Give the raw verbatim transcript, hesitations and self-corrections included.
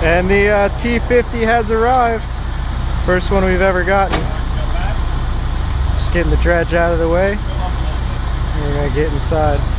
And the uh, T fifty has arrived. First one we've ever gotten. Just getting the dredge out of the way. We're gonna get inside.